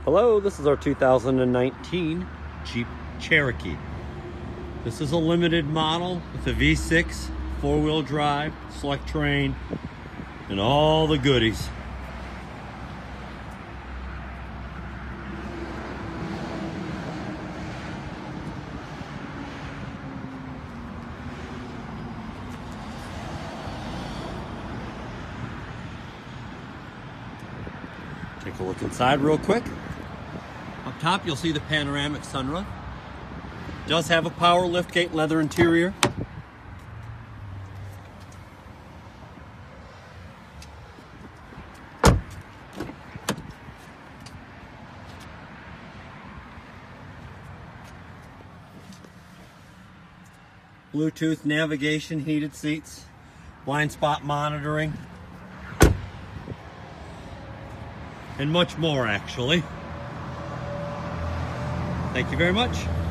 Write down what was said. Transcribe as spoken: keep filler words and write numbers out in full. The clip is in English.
Hello, this is our two thousand nineteen Jeep Cherokee. This is a limited model with a V six, four-wheel drive, select terrain, and all the goodies. Take a look inside real quick. Up top, you'll see the panoramic sunroof. It does have a power liftgate leather interior. Bluetooth navigation, heated seats, blind spot monitoring, and much more, actually. Thank you very much.